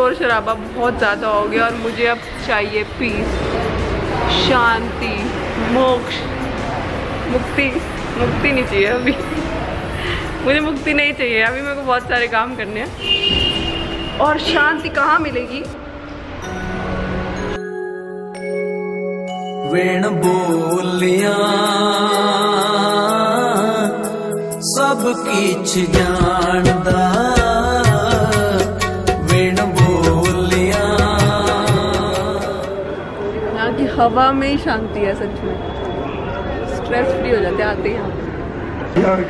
शोर शराबा बहुत ज़्यादा हो गया और मुझे अब चाहिए पीस, शांति, मोक्ष, मुक्ति। मुक्ति नहीं चाहिए अभी मुझे मुक्ति नहीं चाहिए अभी, मेरे को बहुत सारे काम करने हैं। और शांति कहाँ मिलेगी? वेण बोलिया सब किछ जानदा, वेण बोलिया। यहाँ की हवा में ही शांति है सच में, स्ट्रेस फ्री हो जाते आते हैं यहाँ।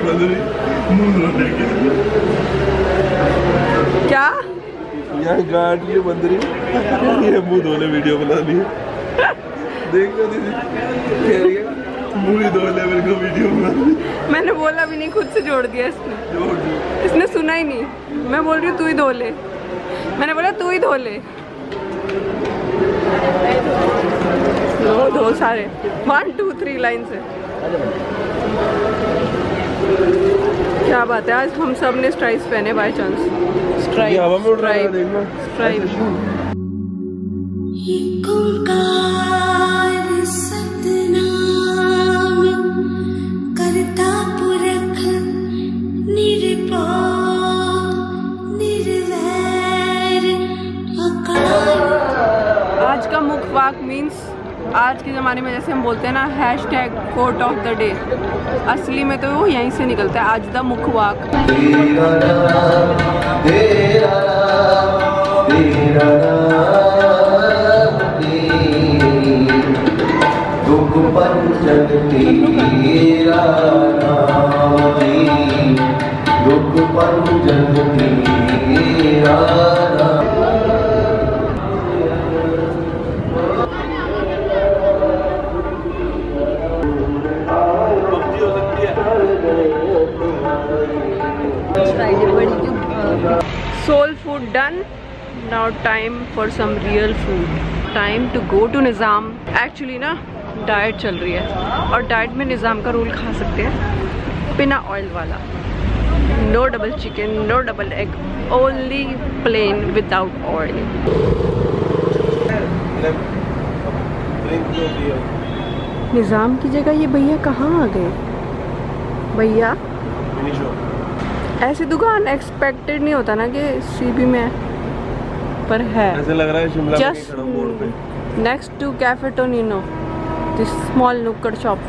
क्या यहाँ गाड़ी बंद रही, ये मुँह धोने वीडियो बना ली। देख लो दीदी, कह रही है मुँह धो ले मेरे को वीडियो बना ली। मैंने बोला भी नहीं, खुद से जोड़ दिया इसने। इसने सुना ही नहीं, मैं बोल रही हूँ तू ही धो ले, मैंने बोला तू ही धो ले। दो सारे 1 2 3 लाइन से। क्या बात है, आज हम सब ने स्ट्राइप्स पहने बाय चांस। आज का मुखवाक मीन्स आज के ज़माने में जैसे हम बोलते हैं ना hashtag quote of the day, असली में तो वो यहीं से निकलता है। आज द मुखवाक। Soul food done. Now time for some real food. Time to go to Nizam. Actually ना डाइट चल रही है और डाइट में निज़ाम का रोल खा सकते हैं बिना ऑयल वाला। No double chicken, no double egg, only plain without oil। निज़ाम की जगह ये भैया कहाँ आ गए? भैया ऐसी दुकान एक्सपेक्टेड नहीं होता ना कि सीबी में है, पर है। ऐसे लग रहा है शिमला में just next to cafe Tonino, this small नुक्कड़ शॉप।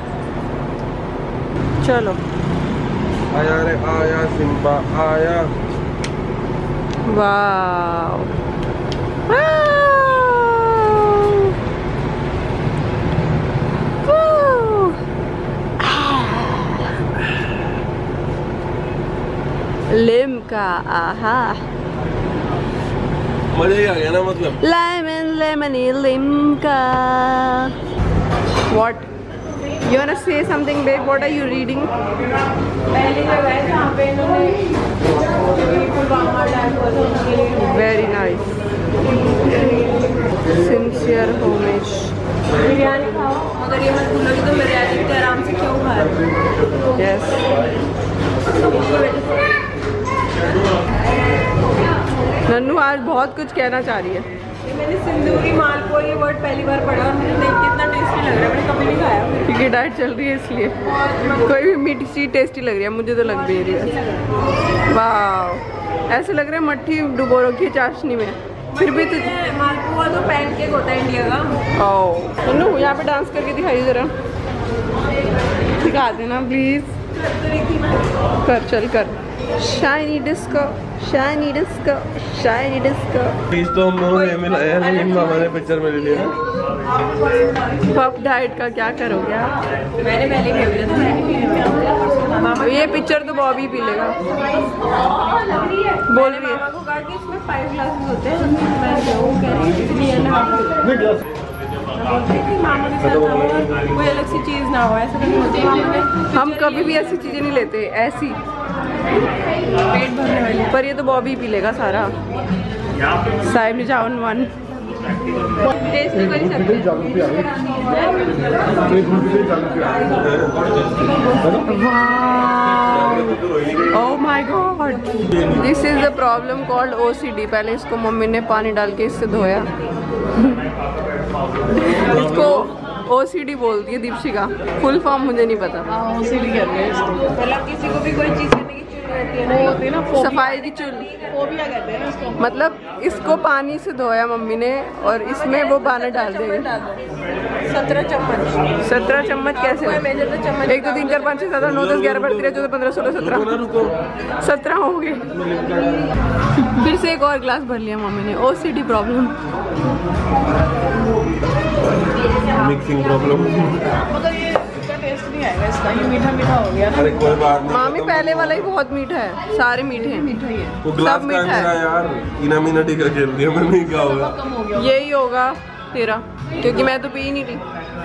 चलो आया रे आया सिम्बा आया। वाव लिम्का, आहा मजा ही आ गया ना, मतलब lemon lemony Limca. What? You wanna say something, babe? What are you reading? Very nice. Sincere homage. Biryani खाओ, अगर ये मत भूलोगी तो बिरयानी के आराम से क्यों खा रहे हो? Yes. नन्नू आज बहुत कुछ कहना चाह रही है। मैंने सिंदूरी मालपुआ ये वर्ड पहली बार पढ़ा और मुझे कितना टेस्टी लग रहा है, मैंने कभी नहीं खाया क्योंकि डाइट चल रही है इसलिए। कोई भी मीठी चीज़ टेस्टी लग रही है, मुझे तो लग भी रही है। वाह, ऐसे लग रहा है मट्ठी डुबो रखी है चाशनी में। फिर भी तो मालपुआ तो पैनकेक होता है इंडिया का। ओह नन्नू यहाँ पे डांस करके दिखाइए ज़रा, दिखा देना प्लीज़। कर चल कर। Shiny disco, shiny disco, shiny disco. Piece तो हम लोगों ने मिलाया है, हमारे पिक्चर में ले लिया। पप डाइट का क्या करोगे आप? मैंने पहले पी लिया था। ये पिक्चर तो बॉबी पी लेगा, बोल रही है। मामा को कहा कि इसमें 5 ग्लासेस होते हैं, वो कह रही है 3.5। मामा के साथ कोई अलग सी चीज़ ना हो, ऐसा नहीं होती। हम कभी भी ऐसी चीज़ें नहीं लेते, ऐसी पेट भरने वाली। पर ये तो बॉबी पी लेगा सारा। साइब ने जावन 1 टेस्ट नहीं कर सकते। Oh my God, this is the problem called OCD। पहले इसको मम्मी ने पानी डाल के इससे धोया। इसको OCD बोलती है दीपशिका, फुल फॉर्म मुझे नहीं पता। OCD कहते हैं इसको। मतलब किसी को भी कोई चीज करने की चुल रहती है ना, सफाई की चुल, फोबिया कहते हैं इसको। मतलब इसको पानी से धोया मम्मी ने और इसमें वो पानी डाल देगा। 17 चम्मच। 17 चम्मच कैसे? 1 2 3 4 5 6 7 8 9 10 11 12 13 14 15 16 17 17 हो गए। फिर से एक और गिलास भर लिया मम्मी ने। OCD problem, mixing problem. मतलब ये इसका टेस्ट नहीं आएगा, इसका ये मीठा मीठा हो गया ना। अरे कोई बात नहीं। मामी पहले वाला ही बहुत मीठा है, सारे मीठे हैं। मीठा ही है। वो ग्लास सब मीठा है यार। इना मीना टीका खेल दिया मैंने, क्या होगा? कम हो गया। यही होगा तेरा, क्योंकि मैं तो पी ही नहीं रही।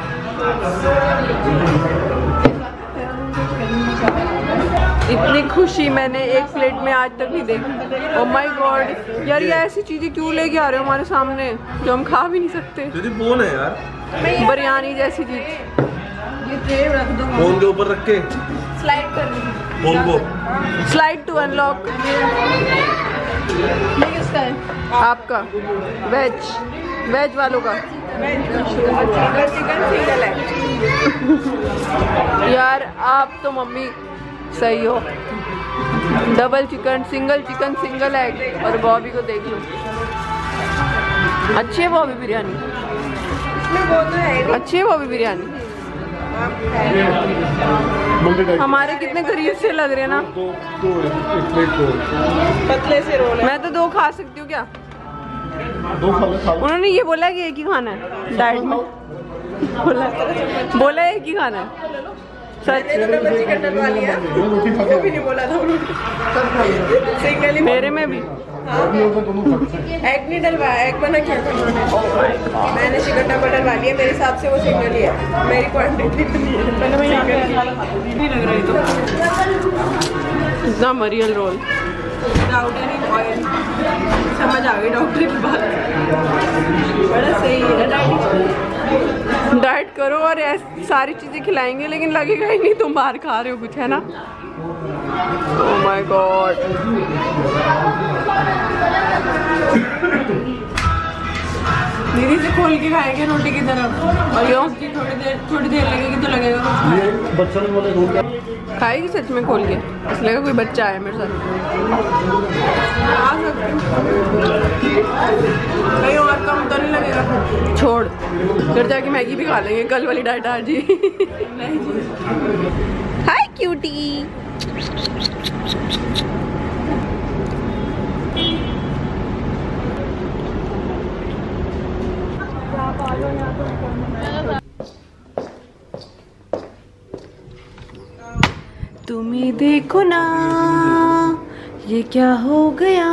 इतनी खुशी मैंने एक प्लेट में आज तक नहीं देखी। ओह माय गॉड यार, ये ऐसी चीजें क्यों लेके आ रहे हो हमारे सामने जो हम खा भी नहीं सकते? तेरी फोन है यार, बिरयानी जैसी चीज। ये ट्रे रख दो, फोन के ऊपर रख के स्लाइड कर दो। फोन को स्लाइड टू अनलॉक। ये किसका है? आपका वेज वालों का। चिकन सिंगल है यार, आप तो मम्मी सही हो। Double chicken, single chicken, single egg. और बॉबी को देख लो, अच्छी है बॉबी बिरयानी। अच्छी है बॉबी बिरयानी। हमारे कितने गरीब से लग रहे हैं ना। पतले से रोल है। मैं तो 2 खा सकती हूँ क्या? उन्होंने ये बोला कि एक ही खाना है डाइट में। बोला एक ही खाना है। सच चिकन डलवा लिया, वो भी नहीं बोला था उन्होंने। मेरे में भी एग नहीं डलवाया, एग बना क्या था उन्होंने। मैंने चिकन डब्बा डलवा लिया, मेरे हिसाब से वो सिंगल ही है, मेरी क्वांटिटी इतनी है। पहले मैं यहाँ पे नहीं लग रही तो इतना मरियल रोल विदाउट एनी ऑयल। समझ आ गई डॉक्टर की बात, बड़ा सही है। डाइट करो और सारी चीजें खिलाएंगे, लेकिन लगेगा ही नहीं तुम बाहर खा रहे हो कुछ, है ना? ओह माय गॉड, दीदी से खोल के खाएंगे रोटी की तरफ। और क्यों? थोड़ी देर लगेगी तो लगेगा खाएगी सच में खोल के, इसलिए कोई बच्चा है मेरे साथ। कहीं और कम तो नहीं लगेगा। छोड़, घर जाके मैगी भी खा लेंगे, कल वाली डाइट आज ही। हाय क्यूटी। तुम्हें देखो ना ये क्या हो गया,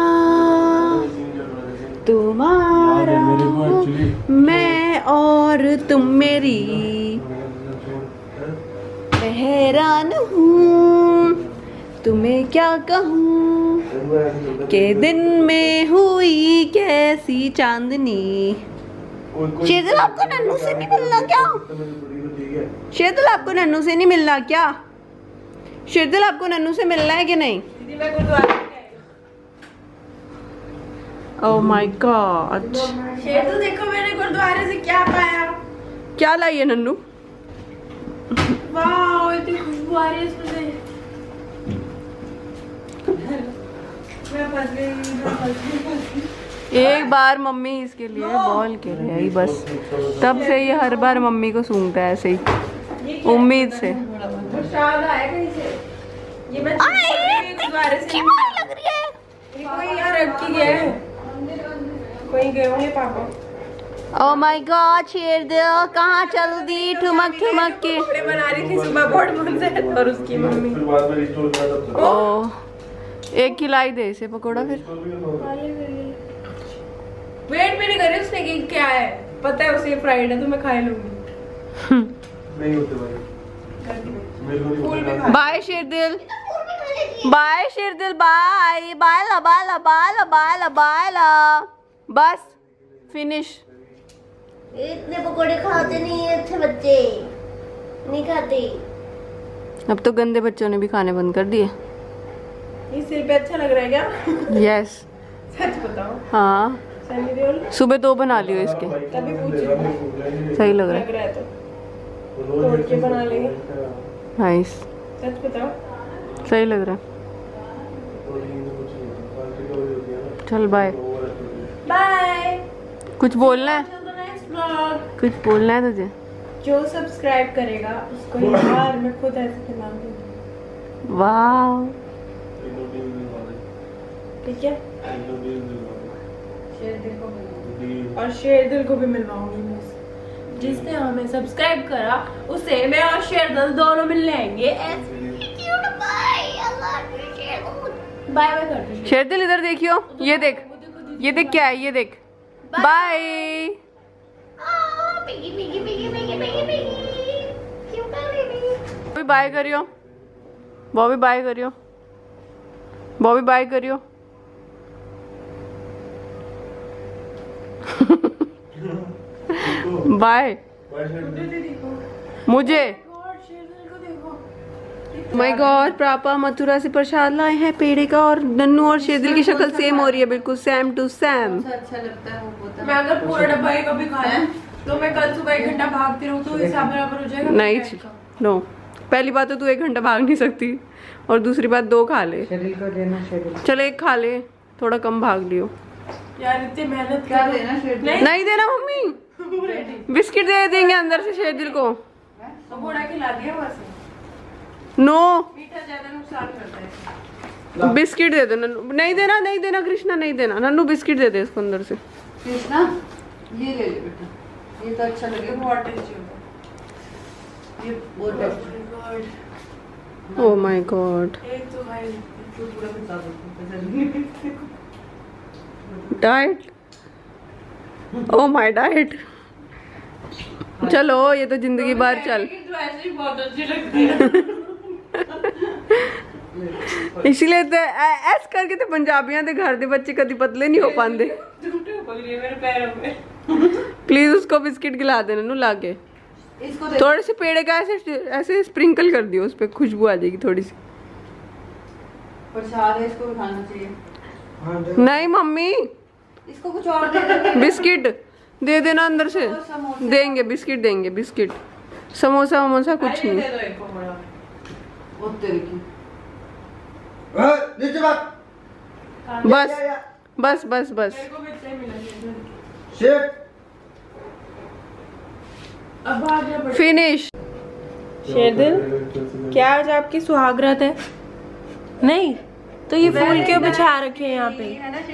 तुम्हारा मैं और तुम मेरी, मैं हैरान हूँ तुम्हें क्या कहूँ के दिन में हुई कैसी चांदनी। शेदल आपको नन्नू से नहीं मिलना क्या? शेदल आपको नन्नू से नहीं मिलना क्या? शेदल आपको नन्नू से मिलना है कि नहीं? ओह माय गॉड, शेदल देखो मैंने गुरुद्वारे से क्या पाया। क्या लाई है नन्नू? वाह इतनी खुशबू आ रही है इसमें से। मैं फंस गई। एक बार मम्मी इसके लिए बॉल के लिए आई बस, तब से ये हर बार मम्मी को सूंघता है ऐसे ही, उम्मीद से। शायद आया कहीं से। ये मैं गुरुद्वारे से लग रही है। ये कोई यहाँ रख के गया है, कोई गए होंगे पापा। ओह माय गॉड, शेर दो कहाँ चल दी ठुमक ठुमक के। कपड़े बना रही थी सुबह बहुत मन से, और उसकी मम्मी। ओह, एक खिलाई दे इसे पकौड़ा फिर। वेट भी नहीं कर रही उसने कि क्या है, पता है उसे फ्राइड है तो मैं खा लूंगी। नहीं होते भाई, bye Sherdil, bye Sherdil, bye bye ला बाय ला बाय ला बाय ला बाय ला, बस फिनिश। इतने पकोड़े खाते नहीं है अच्छे बच्चे, नहीं खाते। अब तो गंदे बच्चों ने भी खाने बंद कर दिए। ये सिर पे अच्छा लग रहा है क्या? यस। सच बताओ। हाँ, सनी देओल सुबह 2 बना लियो इसके। तभी पूछी, सही लग रहा लग रहा है तो तोड़ के बना लेंगे। नाइस। सच बताओ। सही लग रहा है। चल बाय। बाय। कुछ बोलना है? कुछ बोलना है तुझे? जो सब्सक्राइब करेगा उसको यार मैं खुद ऐसे खिलाऊंगी। वाह, ठीक है। और शेर दिल को भी मिलवाऊंगी मैं। जिसने हमें सब्सक्राइब करा उसे मैं और शेर दिल दोनों मिलने आएंगे। बाय बाय कर दो। शेर दिल इधर देखियो, ये देख, ये देख क्या है, ये देख। बाय। बॉबी बाय करियो, बॉबी बाय करियो, बॉबी बाय करियो। बाय मुझे। माय गॉड, पापा मथुरा से प्रसाद लाए हैं पेड़े का, और नन्नू और शेरदिल की शक्ल सेम हो रही है, बिल्कुल सेम टू सेम। अच्छा लगता है वो। मैं अगर पूरा डब्बा एक कभी खाया तो मैं कल सुबह 1 घंटा भागती रहूं तो हिसाब बराबर हो जाएगा। नहीं, नो, पहली बात तो तू 1 घंटा भाग नहीं सकती, और दूसरी बात 2 खा ले। शेरदिल को देना, चल 1 खा ले, थोड़ा कम भाग लियो यार। इतनी मेहनत क्या देना शेरदिल? नहीं देना मम्मी, बिस्किट दे देंगे अंदर से शेरदिल को। तो बूढ़ा खिला दिया बस। नो, मीठा ज्यादा नुकसान करता है। बिस्किट दे दो नन्नू। नहीं देना, नहीं देना कृष्णा, नहीं देना नन्नू, बिस्किट दे दे इसको अंदर से। कृष्णा ये ले ले बेटा, ये तो अच्छा लगेगा। बहुत टेस्टी होगा ये, बहुत टेस्टी। Oh my God. एक तो भाई तो पूरा बता दो। Diet, oh my diet. चलो ये तो जिंदगी भर चल। तो ऐसे ही बहुत अच्छी लगती है। इसलिए तो ऐस करके तो पंजाबियां दे घर दे बच्चे कभी पतले नहीं हो पाते। मेरे पैरों में। प्लीज उसको बिस्किट खिला दे नन्नू लाके। इसको थोड़े से पेड़े का ऐसे स्प्रिंकल कर दियो, उस पे खुशबू आ जाएगी थोड़ी सी। प्रसाद है, इसको भी खाना चाहिए। नहीं मम्मी, इसको कुछ और दे देंगे। बिस्किट दे देना अंदर से। देंगे बिस्किट, देंगे बिस्किट, समोसा वमोसा कुछ नहीं। दे दो एक को बड़ा। वो तेरे की नीचे बात। बस बस बस बस। मेरे को भी इतना ही मिला शेट अब भागना पड़ेगा। फिनिश। शेरदिल, क्या आज आपकी सुहागरात है? नहीं तो ये फूल क्यों बिछा रखे हैं यहाँ पे?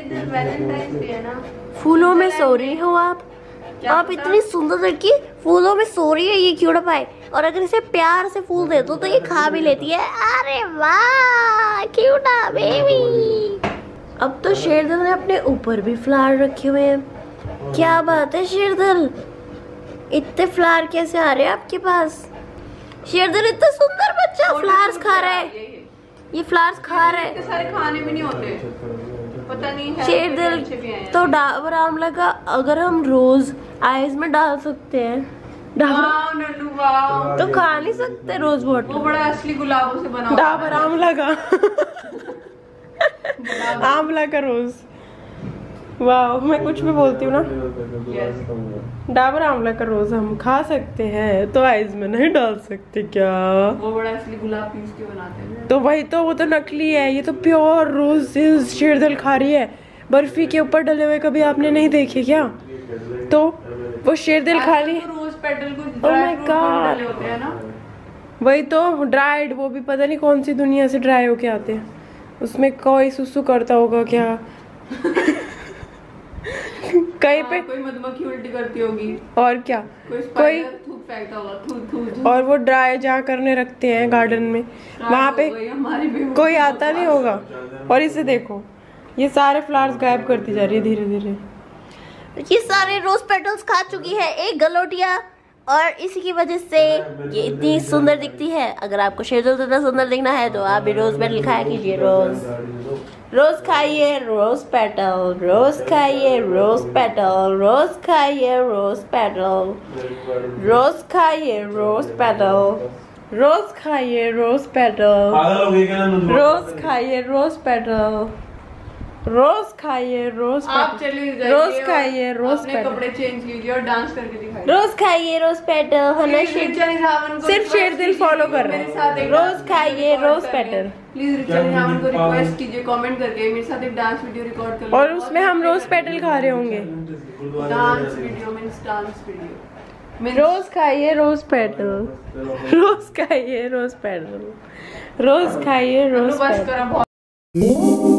फूलों में सो रही हो आप इतनी सुंदर लड़की फूलों में सो रही है, ये क्यों ना पाए? और अगर इसे प्यार से फूल दे दो तो ये खा भी लेती है। अरे वाह क्यूट बेबी। अब तो शेरदिल ने अपने ऊपर भी फ्लावर रखे हुए हैं। क्या बात है शेरदिल, इतने फ्लावर कैसे आ रहे हैं आपके पास? शेरदिल इतना सुंदर बच्चा फ्लावर्स खा रहा है, ये फ्लावर्स खा रहा है। सारे खाने में नहीं होते, पता नहीं है। शेरदिल तो डाबर आंवला का अगर हम रोज आइज में डाल सकते हैं, वाह, तो खा नहीं सकते रोज वाटर। वो बड़ा असली गुलाबों से बना हुआ डाबर आंवला का आंवला का रोज। वाह, मैं कुछ भी बोलती हूँ ना। डाबर आंवला का रोज हम खा सकते हैं, तो आइस में नहीं डाल सकते क्या? वो बड़ा असली गुलाब पीस के बनाते हैं। तो वही तो, वो तो नकली है, ये तो प्योर रोज शेरदिल खा रही है। बर्फी के ऊपर डले हुए कभी आपने नहीं देखे क्या? तो वो शेरदिल खा ली। रोज पेटल को Oh my God. होते हैं ना, वही तो ड्राइड, वो भी पता नहीं कौन सी दुनिया से ड्राई होके आते हैं। उसमें कोई सुसु करता होगा क्या? कहीं पे कोई मधुमक्खी उल्टी करती होगी, और क्या, कोई थूक फेंकता होगा, थू। और वो ड्राई जहाँ करने रखते हैं गार्डन में, वहाँ पे हमारी भी कोई आता नहीं होगा। और इसे देखो, ये सारे फ्लावर्स गायब करती जा रही है धीरे धीरे। ये सारे रोज पेटल्स खा चुकी है एक गलोटिया, और इसी की वजह से ये इतनी सुंदर दिखती है। अगर आपको शेरदिल इतना सुंदर दिखना है तो आप भी रोज पेटल खाया कीजिए रोज। रोज खाइए रोज पेटल, रोज खाइए रोज पेटल, रोज खाइए रोज पेटल, रोज खाइए रोज पेटल, रोज खाइए रोज पेटल, रोज खाइए रोज पेटल, रोज खाइए रोज आप चलिए रोज खाइए रोज अपने कपड़े चेंज कीजिए और डांस करके दिखाइए। रोज खाइए रोज पेटल। हना सिर्फ शेर दिल फॉलो कर रहे हैं। रोज खाइए rose petal. Please Rachel Ravan को रिक्वेस्ट कीजिए कमेंट करके मेरे साथ एक डांस वीडियो रिकॉर्ड कर। और उसमें हम रोज पेटल खा रहे होंगे। Dance video means dance video. Rose खाइए रोज पेटल, रोज खाइए रोज पेटल, रोज खाइए रोज बस पेटल। करो बहुत।